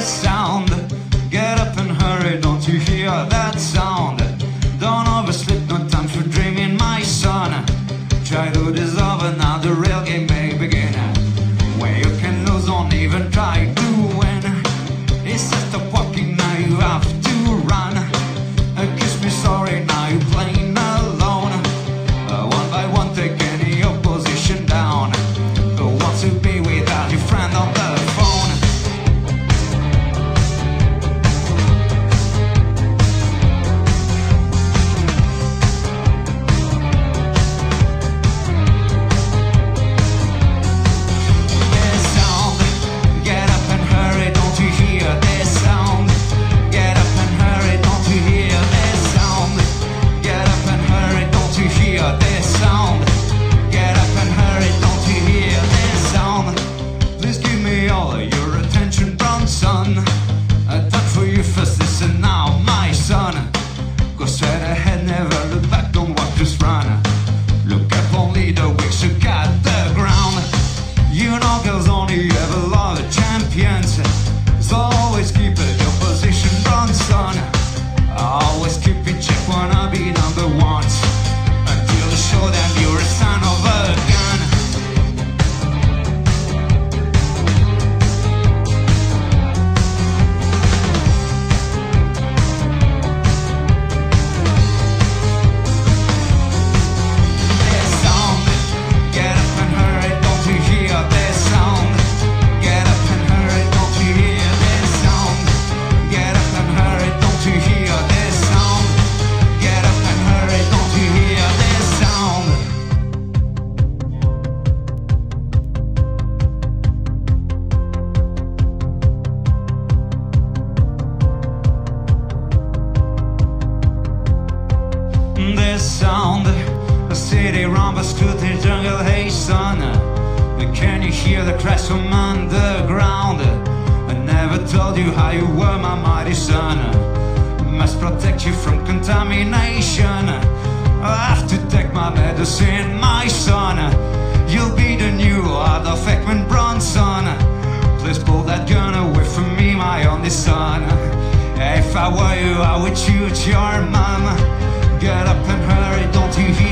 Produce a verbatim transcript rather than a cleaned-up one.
sound. Get up and hurry, don't you hear that sound? Don't oversleep, no time for dreaming, my son. Childhood is over, now the real game may begin. Where you can lose, don't even try to win. It's just a walking, now you have to run. Uh, kiss me sorry, now you're playing alone. Uh, one by one, take any opposition down. Uh, want to be without your friend on the phone. This sound, get up and hurry, don't you hear this sound? Get up and hurry, don't you hear this sound? Get up and hurry, don't you hear this sound? Get up and hurry, don't you hear this sound? Please give me all of your attention, brown son. A time for you first, listen now, my son. Go straight ahead, never look back, don't walk, just run. Look up only the wicks who got the ground. You know girls only ever love the champions. So always keep it your position, brown son. Always keep in check, wanna be number one. Until you show them you're a son of a gun. This sound, get up and hurry, don't you hear this sound? Get up and hurry, don't you hear this sound? Get up and hurry, don't you hear this sound? Get up and hurry, don't you hear this sound? This sound, the city rumbles to the jungle, hey son. Can you hear the crash from underground? I never told you how you were, my mighty son. Must protect you from contamination. I have to take my medicine, my son. You'll be the new Adolf Ekman Bronson. Please pull that gun away from me, my only son. If I were you, I would shoot your mom. Get up and hurry, don't you hear